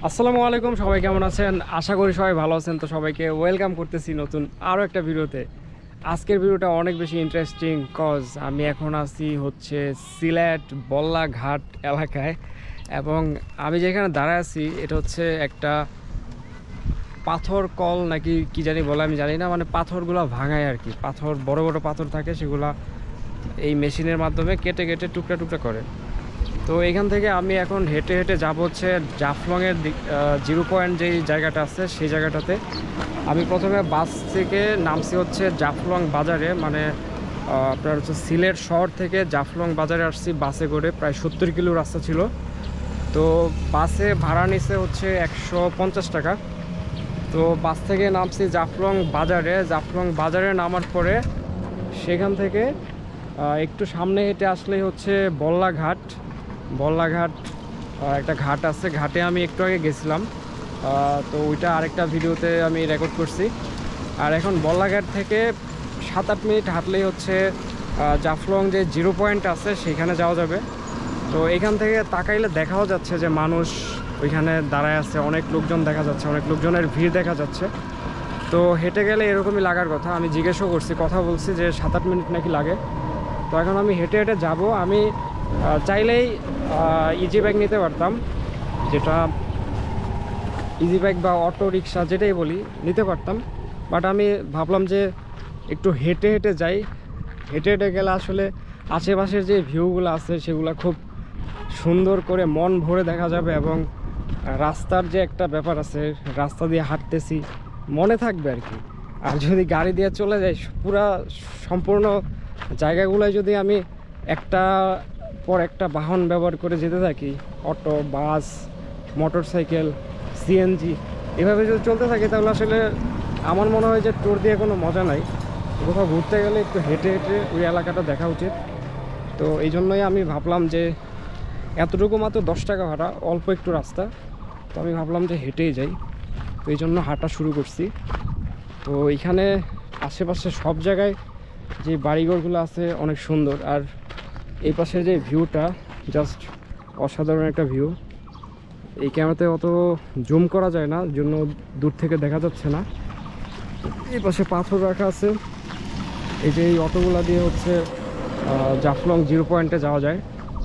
আসসালামু আলাইকুম, সবাই কেমন আছেন? আশা করি সবাই ভালো আছেন। তো সবাইকে ওয়েলকাম করতেছি নতুন আরও একটা ভিডিওতে। আজকের ভিডিওটা অনেক বেশি ইন্টারেস্টিং, কজ আমি এখন আছি হচ্ছে সিলেট বল্লাঘাট এলাকায়, এবং আমি যেখানে দাঁড়ায় আছি এটা হচ্ছে একটা পাথর কল নাকি কি জানি বলে, আমি জানি না। মানে পাথরগুলো ভাঙায় আর কি, পাথর বড় বড় পাথর থাকে, সেগুলা এই মেশিনের মাধ্যমে কেটে কেটে টুকরা টুকরা করে। তো এখান থেকে আমি এখন হেঁটে হেঁটে যাব হচ্ছে জাফলংয়ের দিক, 0 পয়েন্ট যেই জায়গাটা আছে সেই জায়গাটাতে। আমি প্রথমে বাস থেকে নামছি হচ্ছে জাফলং বাজারে, মানে আপনার হচ্ছে সিলেট শহর থেকে জাফলং বাজারে আসছি বাসে করে। প্রায় 70 কিলো রাস্তা ছিল। তো বাসে ভাড়া নিছে হচ্ছে 150 টাকা। তো বাস থেকে নামছি জাফলং বাজারে। জাফলং বাজারে নামার পরে সেখান থেকে একটু সামনে হেঁটে আসলেই হচ্ছে বল্লাঘাট। বল্লাঘাট একটা ঘাট আছে, ঘাটে আমি একটু আগে গেছিলাম। তো ওইটা আরেকটা ভিডিওতে আমি রেকর্ড করছি। আর এখন বল্লাঘাট থেকে 7-8 মিনিট হাঁটলেই হচ্ছে জাফলং যে 0 পয়েন্ট আছে সেখানে যাওয়া যাবে। তো এখান থেকে তাকাইলে দেখাও যাচ্ছে যে মানুষ ওইখানে দাঁড়ায় আছে, অনেক লোকজন দেখা যাচ্ছে, অনেক লোকজনের ভিড় দেখা যাচ্ছে। তো হেঁটে গেলে এরকমই লাগার কথা। আমি জিজ্ঞেসও করছি, কথা বলছি যে 7-8 মিনিট নাকি লাগে। তো এখন আমি হেঁটে হেঁটে যাব। আমি চাইলেই ইজি বাইক নিতে পারতাম, যেটা ইজি বাইক বা অটো রিক্সা যেটাই বলি নিতে পারতাম। বাট আমি ভাবলাম যে একটু হেঁটে হেঁটে যাই। হেঁটে হেঁটে গেলে আসলে আশেপাশের যে ভিউগুলো আছে সেগুলো খুব সুন্দর করে মন ভরে দেখা যাবে, এবং রাস্তার যে একটা ব্যাপার আছে, রাস্তা দিয়ে হাঁটতেছি মনে থাকবে আর কি। আর যদি গাড়ি দিয়ে চলে যাই, পুরা সম্পূর্ণ জায়গাগুলোয় যদি আমি একটা পর একটা বাহন ব্যবহার করে যেতে থাকি, auto, bus, motorcycle, CNG, এভাবে যদি চলতে থাকে তাহলে আসলে আমার মনে হয় যে ট্যুর দিয়ে কোনো মজা নাই। কোথাও ঘুরতে গেলে একটু হেঁটে হেঁটে ওই এলাকাটা দেখা উচিত। তো এই জন্যই আমি ভাবলাম যে এতটুকু মাত্র 10 টাকা ভাড়া, অল্প একটু রাস্তা, তো আমি ভাবলাম যে হেঁটেই যাই। তো এই জন্য হাঁটা শুরু করছি। তো এখানে আশেপাশে সব জায়গায় যে বাড়িঘরগুলো আছে অনেক সুন্দর, আর এই পাশের যে ভিউটা জাস্ট অসাধারণ একটা ভিউ। এই ক্যামেরাতে অত জুম করা যায় না, জন্য দূর থেকে দেখা যাচ্ছে না। এই পাশে পাথর রাখা আছে। এই যে এই অটোগুলা দিয়ে হচ্ছে জাফলং 0 পয়েন্টে যাওয়া যায়।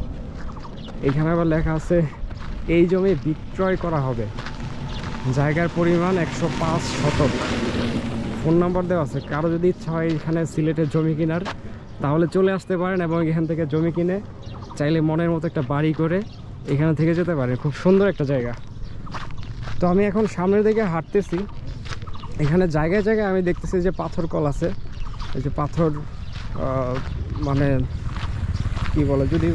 এখানে আবার লেখা আছে এই জমি বিক্রয় করা হবে, জায়গার পরিমাণ 105 শতক। ফোন নাম্বার দেওয়া আছে, কারো যদি ইচ্ছা হয় এখানে সিলেটের জমি কেনার তাহলে চলে আসতে পারেন, এবং এখান থেকে জমি কিনে চাইলে মনের মতো একটা বাড়ি করে এখানে থেকে যেতে পারেন। খুব সুন্দর একটা জায়গা। তো আমি এখন সামনের দিকে হাঁটতেছি। এখানে জায়গায় জায়গায় আমি দেখতেছি যে পাথর কল আছে। এই যে পাথর, মানে কি বলে, যদি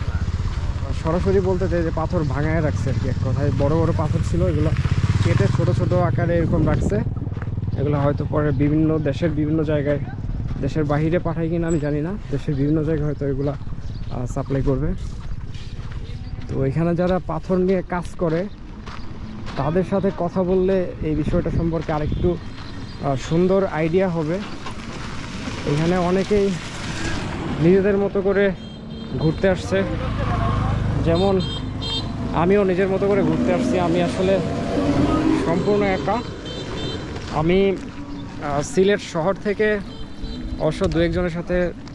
সরাসরি বলতে চাই যে পাথর ভাঙায় রাখছে আর কি। এক কথায় বড় বড় পাথর ছিল, এগুলো কেটে ছোট ছোট আকারে এরকম রাখছে। এগুলো হয়তো পরে বিভিন্ন দেশের বিভিন্ন জায়গায়, দেশের বাহিরে পাঠায় কিনা আমি জানি না, দেশের বিভিন্ন জায়গায় হয়তো এগুলো সাপ্লাই করবে। তো এখানে যারা পাথর নিয়ে কাজ করে তাদের সাথে কথা বললে এই বিষয়টা সম্পর্কে আরেকটু সুন্দর আইডিয়া হবে। এখানে অনেকেই নিজেদের মতো করে ঘুরতে আসছে, যেমন আমিও নিজের মতো করে ঘুরতে আসছি। আমি আসলে সম্পূর্ণ একা। আমি সিলেট শহর থেকে অবশ্য 2-1 জনের সাথে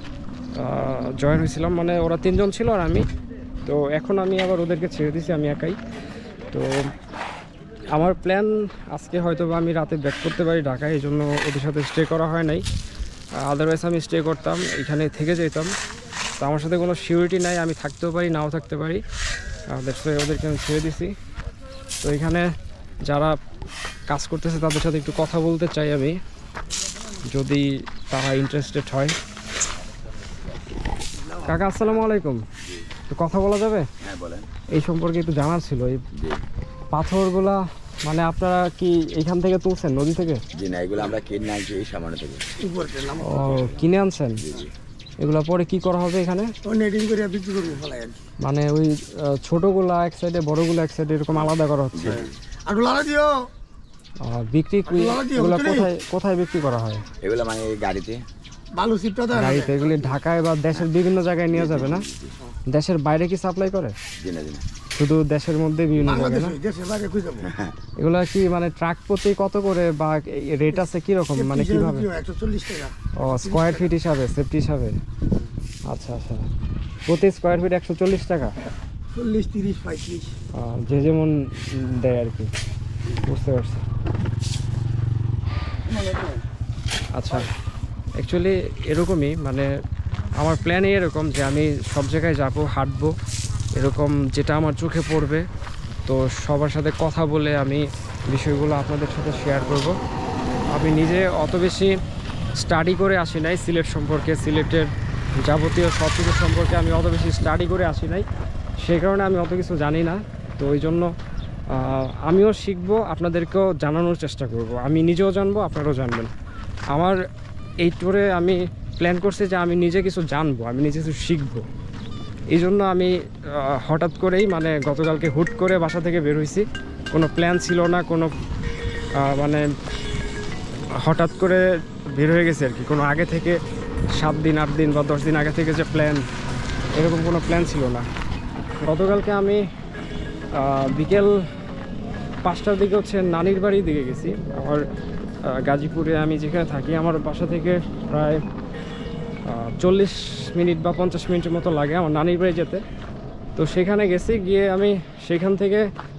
জয়েন হয়েছিলাম, মানে ওরা 3 জন ছিল আর আমি। তো এখন আমি আবার ওদেরকে ছেড়ে দিয়েছি, আমি একাই। তো আমার প্ল্যান আজকে হয়তো বা আমি রাতে ব্যাক করতে পারি ঢাকায়, এই জন্য ওদের সাথে স্টে করা হয় নাই। আদারওয়াইজ আমি স্টে করতাম, এখানে থেকে যেতাম। তো আমার সাথে কোনো সিউরিটি নাই, আমি থাকতেও পারি নাও থাকতে পারি। ওদেরকে আমি ছেড়ে দিছি। তো এখানে যারা কাজ করতেছে তাদের সাথে একটু কথা বলতে চাই আমি, যদি তারা ইন্টারেস্টেড হয়। কাকা আসসালামু আলাইকুম, একটু কথা বলা যাবে? হ্যাঁ বলেন। এই সম্পর্কে একটু জানার ছিল। এই পাথরগুলা মানে আপনারা কি এখান থেকে তুলছেন, নদী থেকে? জি না, এগুলো আমরা কিনে আনছি এই সামান্য থেকে। ও, কিনে আনছেন? এগুলা পরে কি করা হবে এখানে? মানে ওই ছোটগুলা এক সাইডে, বড়গুলো এক সাইডে, এরকম আলাদা করা হচ্ছে। বিক্রি এগুলা কোথায় কোথায় বিক্রি করা হয়? এগুলো মানে গাড়িতে, গাড়িতে। এগুলি ঢাকায় বা দেশের বিভিন্ন জায়গায় নিয়ে যাবে না? দেশের বাইরে কি সাপ্লাই করে? জি না জি না। শুধু দেশের মধ্যে বিভিন্ন জায়গায় না? দেশের বাইরে কই যাবো? এগুলা কি মানে ট্রাক প্রতি কত করে বা রেট আছে কিরকম মানে কিভাবে? 140 টাকা। ও স্কোয়ার ফিট হিসাবে, সেফটি হিসাবে। আচ্ছা আচ্ছা, প্রতি স্কোয়ার ফিট 140 টাকা। 40, 30, 35। যে যেমন দেয় আর কি, বুঝতে পারছি। আচ্ছা, অ্যাকচুয়ালি এরকমই মানে আমার প্ল্যানই এরকম যে আমি সব জায়গায় যাব, হাঁটবো, এরকম যেটা আমার চোখে পড়বে তো সবার সাথে কথা বলে আমি বিষয়গুলো আপনাদের সাথে শেয়ার করব। আমি নিজে অত বেশি স্টাডি করে আসি নাই সিলেট সম্পর্কে, সিলেটের যাবতীয় সব কিছু সম্পর্কে আমি অত বেশি স্টাডি করে আসি নাই, সেই কারণে আমি অত কিছু জানি না। তো ওই জন্য আমিও শিখবো, আপনাদেরকেও জানানোর চেষ্টা করব। আমি নিজেও জানবো, আপনারাও জানবেন। আমার এই ট্যুরে আমি প্ল্যান করছি যে আমি নিজে কিছু জানবো, আমি নিজে কিছু শিখবো। এই জন্য আমি হঠাৎ করেই মানে গতকালকে হুট করে বাসা থেকে বের হয়েছি, কোনো প্ল্যান ছিল না, কোনো মানে হঠাৎ করে বের হয়ে গেছে আর কি। কোনো আগে থেকে 7 দিন 8 দিন বা 10 দিন আগে থেকে যে প্ল্যান, এরকম কোনো প্ল্যান ছিল না। গতকালকে আমি বিকেল 5টার দিকে হচ্ছে নানির বাড়ির দিকে গেছি। আমার গাজীপুরে আমি যেখানে থাকি, আমার বাসা থেকে প্রায় 40 মিনিট বা 50 মিনিটের মতো লাগে আমার নানির বাড়ি যেতে। তো সেখানে গেছি, গিয়ে আমি সেখান থেকে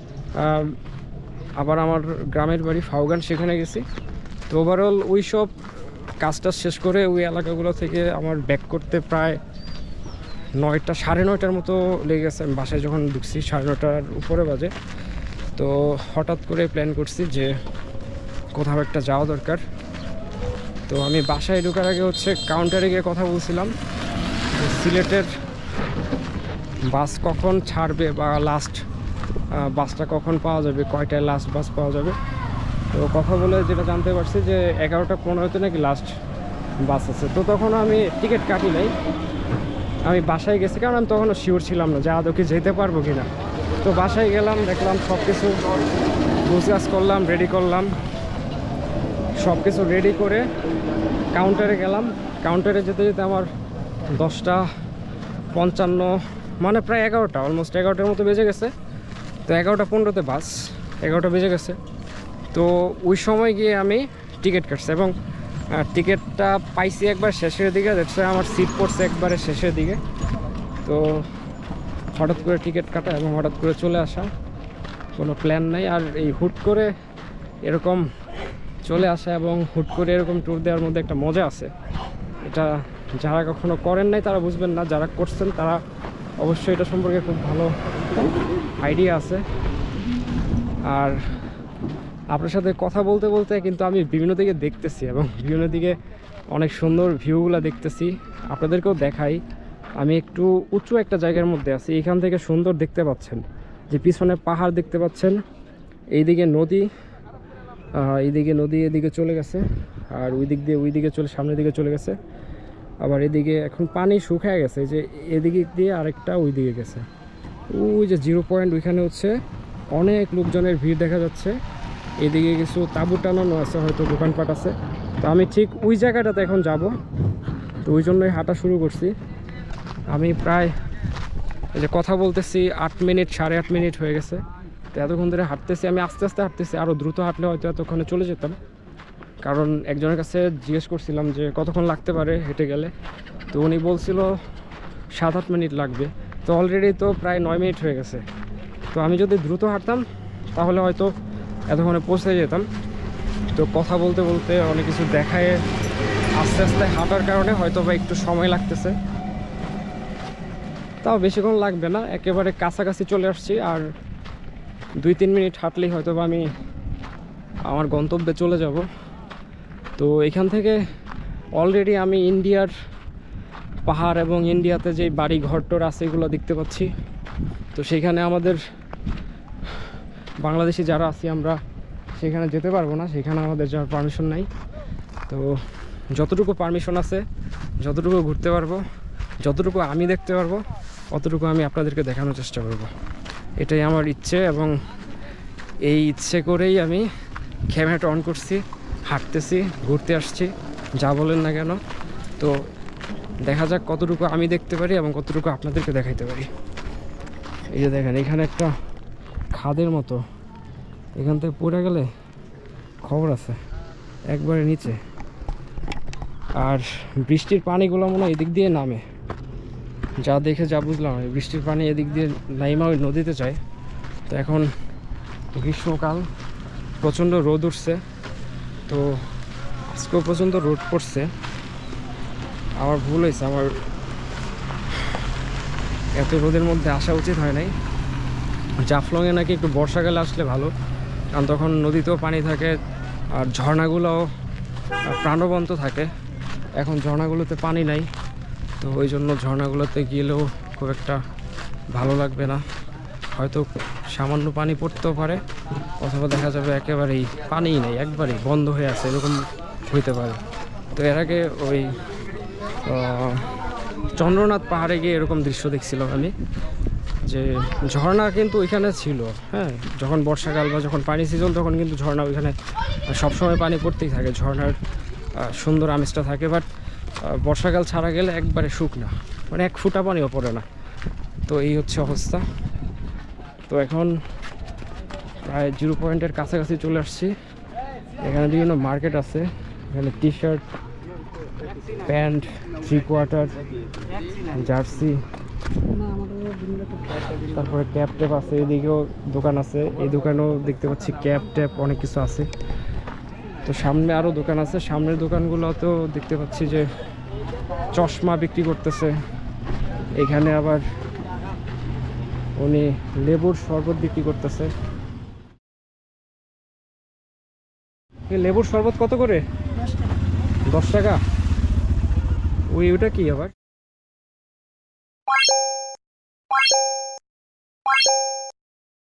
আবার আমার গ্রামের বাড়ি ফাউগান, সেখানে গেছি। তো ওভারঅল ওই সব কাজটা শেষ করে ওই এলাকাগুলো থেকে আমার ব্যাক করতে প্রায় 9টা, 9:30টার মতো লেগে গেছে। আমি বাসায় যখন ঢুকছি 9:30টার উপরে বাজে। তো হঠাৎ করে প্ল্যান করছি যে কোথাও একটা যাওয়া দরকার। তো আমি বাসায় ঢোকার আগে হচ্ছে কাউন্টারে গিয়ে কথা বলছিলাম সিলেটের বাস কখন ছাড়বে বা লাস্ট বাসটা কখন পাওয়া যাবে, কয়টায় লাস্ট বাস পাওয়া যাবে। তো কথা বলে যেটা জানতে পারছি যে 11টা 15-তে নাকি লাস্ট বাস আছে। তো তখন আমি টিকিট কাটি নাই, আমি বাসায় গেছি, কারণ আমি তখনও শিওর ছিলাম না যে আদৌ কি যেতে পারবো কি না। তো বাসায় গেলাম, দেখলাম সব কিছু গোছগাছ করলাম, রেডি করলাম, সব কিছু রেডি করে কাউন্টারে গেলাম। কাউন্টারে যেতে যেতে আমার 10:55 মানে প্রায় 11টা, অলমোস্ট 11টার মতো বেজে গেছে। তো 11:15-তে বাস, 11টা বেজে গেছে। তো ওই সময় গিয়ে আমি টিকিট কাটছি এবং টিকিটটা পাইছি একবার শেষের দিকে, দেখছে আমার সিট পড়ছে একবারে শেষের দিকে। তো হঠাৎ করে টিকিট কাটা এবং হঠাৎ করে চলে আসা, কোনো প্ল্যান নাই। আর এই হুট করে এরকম চলে আসা এবং হুট করে এরকম ট্যুর দেওয়ার মধ্যে একটা মজা আছে। এটা যারা কখনো করেন নাই তারা বুঝবেন না, যারা করছেন তারা অবশ্যই এটা সম্পর্কে খুব ভালো আইডিয়া আছে। আর আপনার সাথে কথা বলতে বলতে কিন্তু আমি বিভিন্ন দিকে দেখতেছি এবং বিভিন্ন দিকে অনেক সুন্দর ভিউগুলো দেখতেছি, আপনাদেরকেও দেখাই। আমি একটু উঁচু একটা জায়গার মধ্যে আছি, এখান থেকে সুন্দর দেখতে পাচ্ছেন যে পিছনে পাহাড় দেখতে পাচ্ছেন, এইদিকে নদী, এইদিকে নদী এদিকে চলে গেছে, আর ওই দিক দিয়ে ওই দিকে চলে সামনের দিকে চলে গেছে। আবার এদিকে এখন পানি শুকায় গেছে, যে এদিকে দিয়ে আরেকটা ওই দিকে গেছে। ওই যে 0 পয়েন্ট, ওইখানে হচ্ছে অনেক লোকজনের ভিড় দেখা যাচ্ছে। এদিকে কিছু তাঁবু টানানো আছে, হয়তো দোকানপাট আছে। তো আমি ঠিক ওই জায়গাটাতে এখন যাব, তো ওই জন্যই হাঁটা শুরু করছি। আমি প্রায় এই যে কথা বলতেছি 8 মিনিট 8.5 মিনিট হয়ে গেছে। তো এতক্ষণ ধরে হাঁটতেছি, আমি আস্তে আস্তে হাঁটতেছি, আরও দ্রুত হাঁটলে হয়তো এতক্ষণে চলে যেতাম। কারণ একজনের কাছে জিজ্ঞেস করছিলাম যে কতক্ষণ লাগতে পারে হেঁটে গেলে, তো উনি বলছিল 7-8 মিনিট লাগবে। তো অলরেডি তো প্রায় 9 মিনিট হয়ে গেছে। তো আমি যদি দ্রুত হাঁটতাম তাহলে হয়তো এতক্ষণে পৌঁছে যেতাম। তো কথা বলতে বলতে অনেক কিছু দেখায় আস্তে আস্তে হাঁটার কারণে হয়তো বা একটু সময় লাগতেছে, তাও বেশিক্ষণ লাগবে না, একেবারে কাছাকাছি চলে আসছি। আর 2-3 মিনিট হাঁটলেই হয়তো বা আমি আমার গন্তব্যে চলে যাব। তো এখান থেকে অলরেডি আমি ইন্ডিয়ার পাহাড় এবং ইন্ডিয়াতে যে বাড়ি ঘরটর আছে এগুলো দেখতে পাচ্ছি। তো সেখানে আমাদের বাংলাদেশি যারা আছি আমরা সেখানে যেতে পারবো না, সেখানে আমাদের যাওয়ার পারমিশন নাই। তো যতটুকু পারমিশন আছে, যতটুকু ঘুরতে পারবো, যতটুকু আমি দেখতে পারবো, অতটুকু আমি আপনাদেরকে দেখানোর চেষ্টা করব। এটাই আমার ইচ্ছে এবং এই ইচ্ছে করেই আমি ক্যামেরাটা অন করছি, হাঁটতেছি, ঘুরতে আসছি, যা বলেন না কেন। তো দেখা যাক কতটুকু আমি দেখতে পারি এবং কতটুকু আপনাদেরকে দেখাইতে পারি। এই যে দেখেন এখানে একটা খাদের মতো, এখান থেকে পড়ে গেলে খবর আছে, একবারে নিচে। আর বৃষ্টির পানিগুলো মনে হয় এদিক দিয়ে নামে, যা দেখে যা বুঝলাম এই বৃষ্টির পানি এদিক দিয়ে নাইমা ওই নদীতে যায়। তো এখন গ্রীষ্মকাল, প্রচণ্ড রোদ উঠছে, তো আজকেও প্রচণ্ড রোদ পড়ছে। আমার ভুল হয়েছে, আমার এত রোদের মধ্যে আসা উচিত হয় নাই। জাফলংয়ে নাকি একটু বর্ষাকালে আসলে ভালো, কারণ তখন নদীতেও পানি থাকে আর ঝর্ণাগুলোও প্রাণবন্ত থাকে। এখন ঝর্ণাগুলোতে পানি নাই, তো ওই জন্য ঝর্ণাগুলোতে গেলেও খুব একটা ভালো লাগবে না। হয়তো সামান্য পানি পড়তেও পারে, অথবা দেখা যাবে একেবারেই পানিই নেই, একবারেই বন্ধ হয়ে আছে, এরকম হইতে পারে। তো এর আগে ওই চন্দ্রনাথ পাহাড়ে গিয়ে এরকম দৃশ্য দেখছিলাম আমি, যে ঝর্ণা কিন্তু ওইখানে ছিল। হ্যাঁ, যখন বর্ষাকাল বা যখন পানি সিজন তখন কিন্তু ঝর্ণা ওইখানে সবসময় পানি পড়তেই থাকে, ঝর্ণার সুন্দর আমেজটা থাকে। বাট বর্ষাকাল ছাড়া গেলে একবারে শুকনা, মানে এক ফুটা পানিও পড়ে না। তো এই হচ্ছে অবস্থা। তো এখন প্রায় 0 পয়েন্টের কাছাকাছি চলে আসছি। এখানে বিভিন্ন মার্কেট আছে, এখানে টি শার্ট, প্যান্ট, 3/4, জার্সি, তারপরে ক্যাপ ট্যাপ আছে। এদিকেও দোকান আছে, এই দোকানেও দেখতে পাচ্ছি ক্যাপ ট্যাপ অনেক কিছু আছে। তো সামনে আরও দোকান আছে, সামনের দোকানগুলোতেও দেখতে পাচ্ছি যে চশমা বিক্রি করতেছে। এখানে আবার উনি লেবুর শরবত বিক্রি করতেছে। এই লেবুর শরবত কত করে? 10 টাকা। ওইটা কি আবার?